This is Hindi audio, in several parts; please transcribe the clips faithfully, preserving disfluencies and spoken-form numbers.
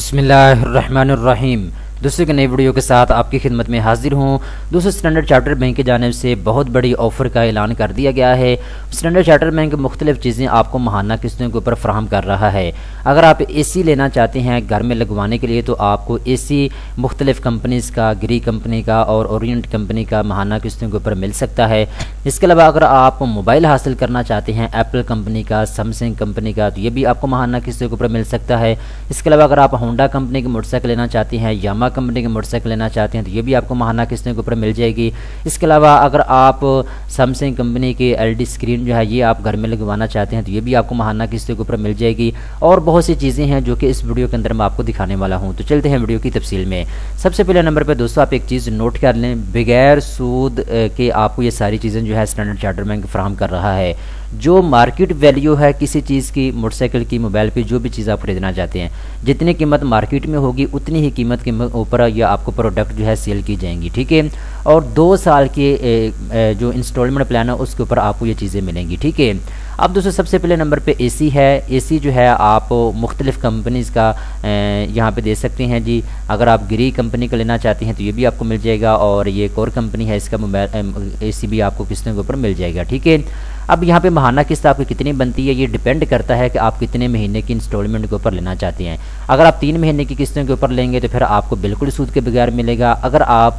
बिस्मिल्लाहिर्रहमानिर्रहीम। दोस्तों एक नई वीडियो के साथ आपकी खिदमत में हाजिर हूँ। दोस्तों स्टैंडर्ड चार्टर्ड बैंक की जानिब से बहुत बड़ी ऑफ़र का ऐलान कर दिया गया है। स्टैंडर्ड चार्टर्ड बैंक मुख्तलिफ चीज़ें आपको माहाना किस्तों के ऊपर फराहम कर रहा है। अगर आप एसी लेना चाहते हैं घर में लगवाने के लिए तो आपको एसी मुख्तलिफ कंपनीज़ का, ग्री कंपनी का और ओरिएंट कंपनी का माहाना किस्तों के ऊपर मिल सकता है। इसके अलावा अगर आप मोबाइल हासिल करना चाहते हैं एप्पल कंपनी का, सैमसंग कंपनी का, तो ये भी आपको माहाना किस्तों के ऊपर मिल सकता है। इसके अलावा अगर आप होंडा कंपनी की मोटरसाइकिल लेना चाहते हैं, यामा कंपनी की मोटरसाइकिल लेना चाहते हैं तो ये भी आपको माहाना किस्तों के ऊपर मिल जाएगी। इसके अलावा अगर आप सैमसंग कंपनी की एलईडी स्क्रीन जो है ये आप घर में लगवाना चाहते हैं तो ये भी आपको माहाना किस्तों के ऊपर मिल जाएगी। और बहुत सी चीज़ें हैं जो कि इस वीडियो के अंदर मैं आपको दिखाने वाला हूँ। तो चलते हैं वीडियो की तफसील में। सबसे पहले नंबर पर दोस्तों आप एक चीज़ नोट कर लें, बगैर सूद के आपको ये सारी चीज़ें जो है स्टैंडर्ड चार्टर्ड बैंक फराहम कर रहा है। जो मार्केट वैल्यू है किसी चीज़ की, मोटरसाइकिल की, मोबाइल की, जो भी चीज़ आप खरीदना चाहते हैं, जितनी कीमत मार्केट में होगी उतनी ही कीमत के ऊपर यह आपको प्रोडक्ट जो है सेल की जाएंगी, ठीक है। और दो साल के जो इंस्टॉलमेंट प्लान है उसके ऊपर आपको ये चीज़ें मिलेंगी, ठीक है। अब दोस्तों सबसे पहले नंबर पे एसी है। एसी जो है आप मुख्तलिफ कंपनीज़ का यहाँ पे दे सकते हैं जी। अगर आप ग्री कंपनी का लेना चाहते हैं तो ये भी आपको मिल जाएगा, और ये एक और कंपनी है इसका मोबाइल एसी भी आपको किस्तों के ऊपर मिल जाएगा, ठीक है। अब यहाँ पे माहाना किस्त आपकी कितनी बनती है ये डिपेंड करता है कि आप कितने महीने की इंस्टॉलमेंट के ऊपर लेना चाहते हैं। अगर आप तीन महीने की किस्तों के ऊपर लेंगे तो फिर आपको बिल्कुल सूद के बगैर मिलेगा। अगर आप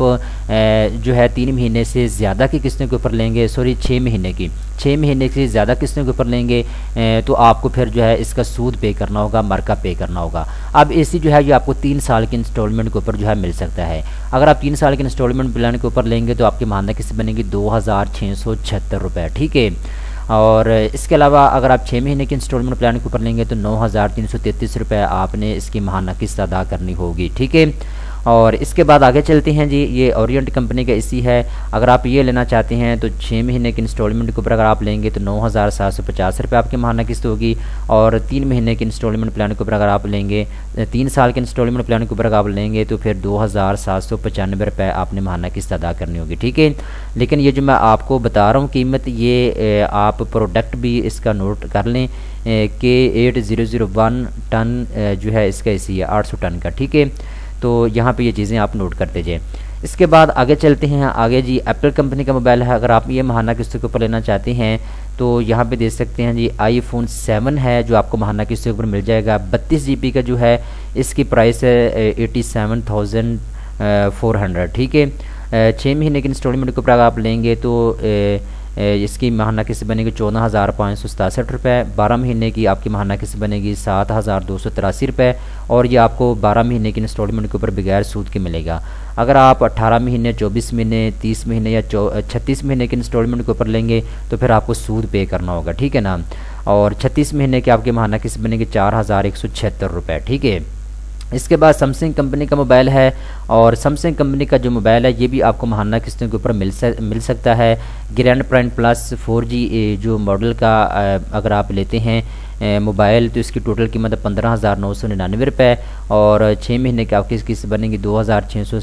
जो है तीन महीने से ज़्यादा की किस्तों के ऊपर लेंगे, सॉरी छः महीने की छः महीने से ज़्यादा किस्तों के ऊपर लेंगे तो आपको फिर जो है इसका सूद पे करना होगा, मार्का पे करना होगा। अब एसी जो है ये आपको तीन साल के इंस्टॉलमेंट के ऊपर जो है मिल सकता है। अगर आप तीन साल के इंस्टॉलमेंट प्लान के ऊपर लेंगे तो आपकी माहाना किस्त बनेगी दो हज़ार छः सौ छिहत्तर रुपये, ठीक है। और इसके अलावा अगर आप छः महीने के इंस्टॉलमेंट प्लान के ऊपर लेंगे तो नौ हज़ार तीन सौ तैंतीस रुपये आपने इसकी माहाना किस्त अदा करनी होगी, ठीक है। और इसके बाद आगे चलते हैं जी। ये ओरिएंट कंपनी का एसी है। अगर आप ये लेना चाहते हैं तो छः महीने के इंस्टॉलमेंट के ऊपर अगर आप लेंगे तो नौ हज़ार सात सौ पचास रुपये आपकी माहाना किस्त होगी। और तीन महीने के इंस्टॉलमेंट प्लान के ऊपर अगर आप लेंगे, तीन साल के इंस्टॉलमेंट प्लान के ऊपर अगर आप लेंगे तो फिर दो हज़ार सात सौ पचानवे रुपये आपने माहाना किस्त अदा करनी होगी, ठीक है। लेकिन ये जो मैं आपको बता रहा हूँ कीमत, ये आप प्रोडक्ट भी इसका नोट कर लें कि eight zero zero one ton जो है इसका एसी है, आठ सौ टन का, ठीक है। तो यहाँ पे ये चीज़ें आप नोट करते जाएँ। इसके बाद आगे चलते हैं। आगे जी एप्पल कंपनी का मोबाइल है। अगर आप ये माहाना किस्तों के ऊपर लेना चाहते हैं तो यहाँ पे दे सकते हैं जी। आईफोन सेवन है जो आपको माहाना किस्तों के ऊपर मिल जाएगा। बत्तीस जी बी का जो है इसकी प्राइस है eighty seven thousand four hundred, ठीक है। छः महीने के इंस्टॉलमेंट के ऊपर अगर आप लेंगे तो ए, इसकी माहाना किस्त बनेगी चौदह हज़ार पाँच सौ सतासठ रुपये। बारह महीने की आपकी माहाना किस्त बनेगी सात हज़ार दो सौ तिरासी रुपये, और ये आपको बारह महीने की इंस्टॉलमेंट के ऊपर बगैर सूद के मिलेगा। अगर आप अट्ठारह महीने, चौबीस महीने, तीस महीने या छत्तीस महीने के इंस्टॉलमेंट के ऊपर लेंगे तो फिर आपको सूद पे करना होगा, ठीक है ना। और छत्तीस महीने की आपकी माहाना किस्त बनेगी चार हज़ार एक सौ छिहत्तर रुपये, ठीक है। इसके बाद सैमसंग कंपनी का मोबाइल है। और सैमसंग कंपनी का जो मोबाइल है ये भी आपको माहाना किस्तों के ऊपर मिल सक मिल सकता है। Grand prime plus four G जो मॉडल का अगर आप लेते हैं मोबाइल तो इसकी टोटल कीमत है पंद्रह हज़ार नौ सौ निन्यानवे रुपये, और छः महीने की आपकी किस्त बनेगी दो हज़ार छः सौ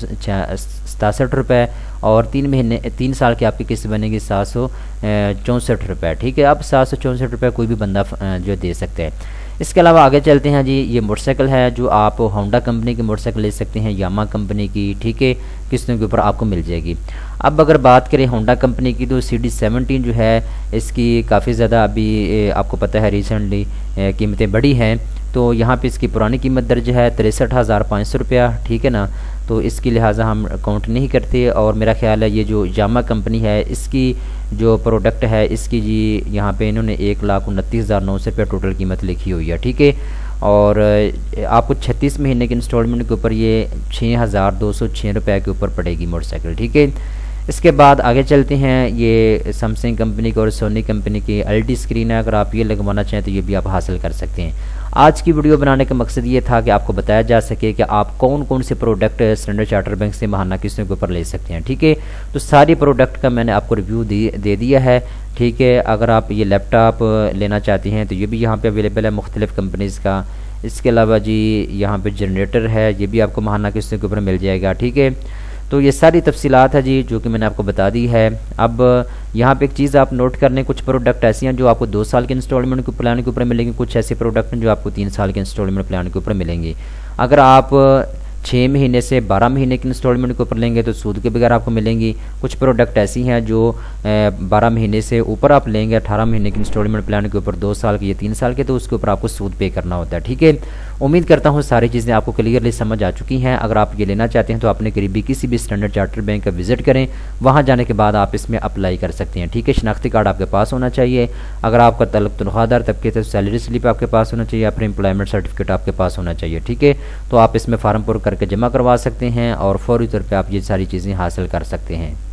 सतासठ रुपये, और तीन महीने तीन साल की आपकी किस्त बनेगी सात सौ चौंसठ रुपये, ठीक है। अब सात सौ चौंसठ रुपये कोई भी बंदा जो दे सकते हैं। इसके अलावा आगे चलते हैं जी। ये मोटरसाइकिल है जो आप होंडा कंपनी की मोटरसाइकिल ले सकते हैं, यामा कंपनी की, ठीक है, किस्तों के ऊपर आपको मिल जाएगी। अब अगर बात करें होंडा कंपनी की तो सी डी सेवनटीन जो है इसकी काफ़ी ज़्यादा अभी आपको पता है रिसेंटली कीमतें बढ़ी हैं। तो यहाँ पे इसकी पुरानी कीमत दर्ज है तिरसठ हज़ार पाँच सौ रुपया, ठीक है ना। तो इसकी लिहाजा हम काउंट नहीं करते। और मेरा ख्याल है ये जो यामा कंपनी है इसकी जो प्रोडक्ट है इसकी जी यहाँ पे इन्होंने एक लाख उनतीस हज़ार नौ सौ रुपये टोटल कीमत लिखी हुई है, ठीक है। और आपको छत्तीस महीने के इंस्टॉलमेंट के ऊपर ये छः हज़ार दो सौ छः रुपये के ऊपर पड़ेगी मोटरसाइकिल, ठीक है। इसके बाद आगे चलते हैं। ये सैमसंग कंपनी की और सोनी कंपनी की एलईडी स्क्रीन है। अगर आप ये लगवाना चाहें तो ये भी आप हासिल कर सकते हैं। आज की वीडियो बनाने का मकसद ये था कि आपको बताया जा सके कि आप कौन कौन से प्रोडक्ट स्टैंडर्ड चार्टर्ड बैंक से माहाना किस्तों के ऊपर ले सकते हैं, ठीक है। तो सारी प्रोडक्ट का मैंने आपको रिव्यू दे दिया है, ठीक है। अगर आप ये लैपटॉप लेना चाहते हैं तो ये भी यहाँ पे अवेलेबल है मुख्तलिफ कंपनीज़ का। इसके अलावा जी यहाँ पे जनरेटर है, ये भी आपको माहाना किस्तों के ऊपर मिल जाएगा, ठीक है। तो ये सारी तफसीलात है जी जो कि मैंने आपको बता दी है। अब यहाँ पे एक चीज़ आप नोट कर लें, कुछ प्रोडक्ट ऐसी हैं जो आपको दो साल के इंस्टॉलमेंट के प्लान के ऊपर मिलेंगे, कुछ ऐसे प्रोडक्ट हैं जो आपको तीन साल के इंस्टॉलमेंट प्लान के ऊपर मिलेंगे। अगर आप छः महीने से बारह महीने की इंस्टॉलमेंट के ऊपर लेंगे तो सूद के बगैर आपको मिलेंगी। कुछ प्रोडक्ट ऐसी हैं जो बारह महीने से ऊपर आप लेंगे अठारह महीने की इंस्टॉलमेंट प्लान के ऊपर, दो साल के या तीन साल के, तो उसके ऊपर आपको सूद पे करना होता है। ठीक है, उम्मीद करता हूँ सारी चीज़ें आपको क्लियरली समझ आ चुकी हैं। अगर आप ये लेना चाहते हैं तो अपने करीबी किसी भी स्टैंडर्ड चार्टर्ड बैंक का विजिट करें, वहाँ जाने के बाद आप इसमें अप्लाई कर सकते हैं। ठीक है, शनाख्ती कार्ड आपके पास होना चाहिए। अगर आपका तलब तनख्वाहदार तबके से सैलरी स्लिप आपके पास होना चाहिए, अपने एम्प्लॉयमेंट सर्टिफिकेट आपके पास होना चाहिए। ठीक है, तो आप इसमें फार्म पुर करके जमा करवा सकते हैं और फौरी तौर पर आप ये सारी चीज़ें हासिल कर सकते हैं।